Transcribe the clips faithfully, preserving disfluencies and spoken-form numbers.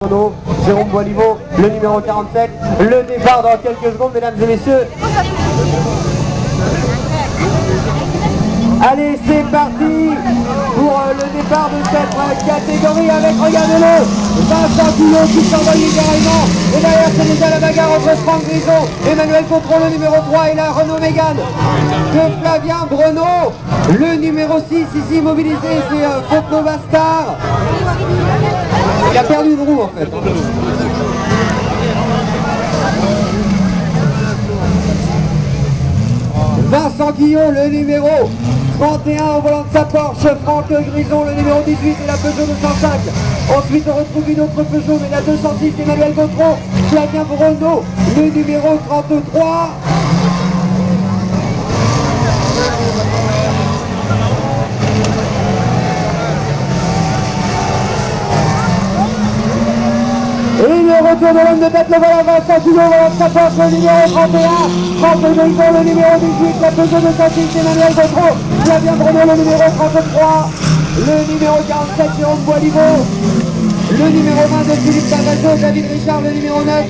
Jérôme Boiliveau, le numéro quarante-sept. Le départ dans quelques secondes, mesdames et messieurs. Allez, c'est parti pour euh, le départ de cette euh, catégorie avec, regardez-le, Vincent Guillot qui s'envoie littéralement. Et derrière, c'est déjà la bagarre entre Franck Grison, Emmanuel Contrôle, le numéro trois, et la Renault Mégane de Flavien Brenaud. Le numéro six, ici mobilisé, c'est euh, Fauto Bastard. Il a perdu une roue en fait. Vincent Guillot, le numéro trente et un au volant de sa Porsche. Franck Grison, le numéro dix-huit, et la Peugeot deux cent cinq. Ensuite, on retrouve une autre Peugeot, mais la deux cent six, Emmanuel Gautreau. Flavien Brenaud, le numéro trente-trois. Et le retour de l'homme de tête, le volant Vincent Guillot, le volant de sa Porsche, le numéro trente et un. Franck Grison, le numéro dix-huit, la Peugeot deux cent six, Emmanuel Gautreau. Flavien Brenaud, le numéro trente-trois. Le numéro quarante-sept, Jérôme Boiliveau. Le numéro vingt de Philippe Pavageau, David Richard, le numéro neuf.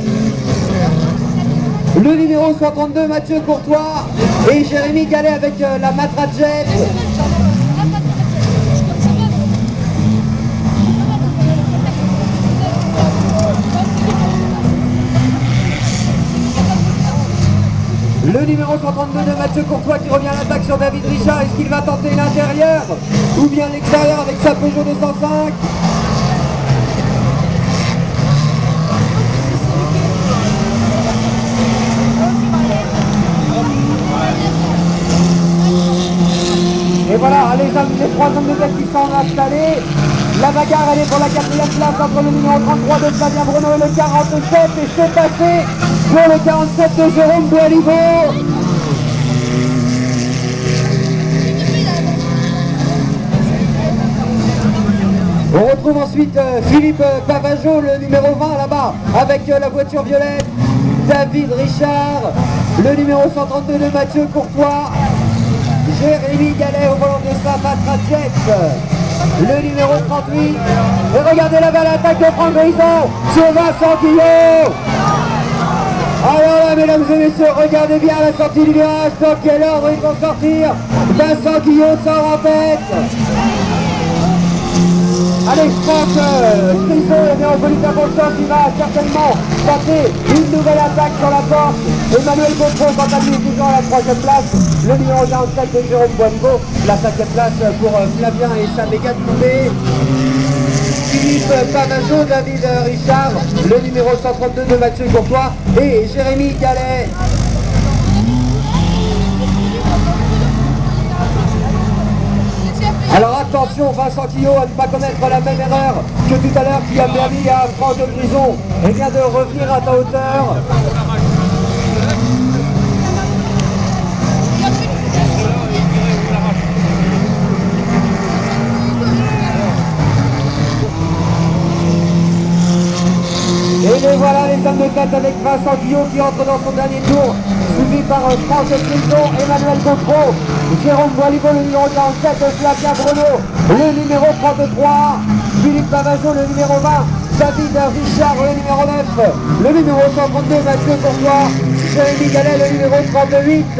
Le numéro cent trente-deux, Mathieu Courtois. Et Jérémy Gallet avec euh, la Matra Jet. Le numéro cent trente-deux de Mathieu Courtois qui revient à l'attaque sur David Richard. Est-ce qu'il va tenter l'intérieur ou bien l'extérieur avec sa Peugeot deux cent cinq? Et voilà, les, les trois hommes de tête qui sont installés. La bagarre, elle est pour la quatrième place entre le numéro trente-trois de Flavien Brenaud et le quarante-sept. Et c'est passé pour le quarante-sept de Jérôme Boiliveau. On retrouve ensuite euh, Philippe Pavageau, le numéro vingt là-bas, avec euh, la voiture violette. David Richard, le numéro cent trente-deux de Mathieu Courtois. Jérémy Gallet au volant de sa Matra Jet, le numéro trente-huit. Et regardez la balle attaque de Franck Grison sur Vincent Guillot. Alors là, mesdames et messieurs, regardez bien la sortie du virage. Dans quel ordre ils vont sortir? Vincent Guillot sort en tête. Allez, Franck euh, Grison est néopolite à Bonchon qui va certainement tenter une nouvelle attaque sur la porte. Emmanuel Gautreau, quant à lui, est toujours à la troisième place. Le numéro quarante-sept de Jérôme Boiliveau. La cinquième place pour euh, Flavien et sa Mégane Poupée. Philippe Pavageau, David Richard, le numéro cent trente-deux de Mathieu Courtois et Jérémy Gallet. Alors attention, Vincent Guillot, à ne pas commettre la même erreur que tout à l'heure qui a permis à Franck Grison et bien de revenir à ta hauteur. Et les voilà les hommes de tête avec Vincent Guillot qui entre dans son dernier tour, suivi par Franck Grison, Emmanuel Gautreau, Jérôme Boiliveau, le numéro quarante-sept, Flavien Brenaud, le numéro trente-trois, Philippe Pavageau, le numéro vingt, David Richard, le numéro neuf, le numéro cent trente-deux, Mathieu Courtois, Jérémy Gallet, le numéro trente-huit.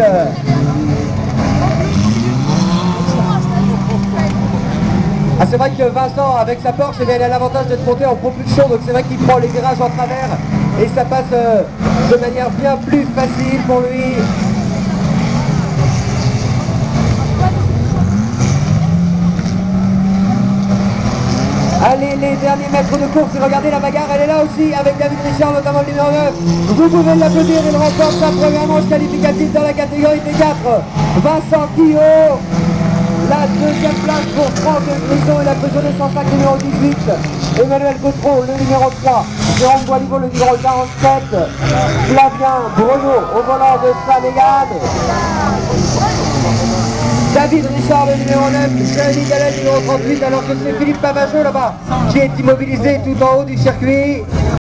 Ah, c'est vrai que Vincent, avec sa Porsche, eh, il a l'avantage d'être monté en propulsion, donc c'est vrai qu'il prend les virages en travers et ça passe euh, de manière bien plus facile pour lui. Allez, les derniers mètres de course, et regardez la bagarre, elle est là aussi, avec David Richard, notamment le numéro neuf. Vous pouvez l'applaudir, il remporte sa première manche qualificative dans la catégorie T quatre. Vincent Guillot. La deuxième place pour Franck Grison et la Peugeot deux cent cinq numéro dix-huit. Emmanuel Gautreau, le numéro trois. Jérôme Boiliveau, le numéro quarante-sept. Flavien Brenaud au volant de sa Mégane. David Richard, le numéro neuf. Jérémy Gallet, le numéro trente-huit. Alors que c'est Philippe Pavageau là-bas qui est immobilisé tout en haut du circuit.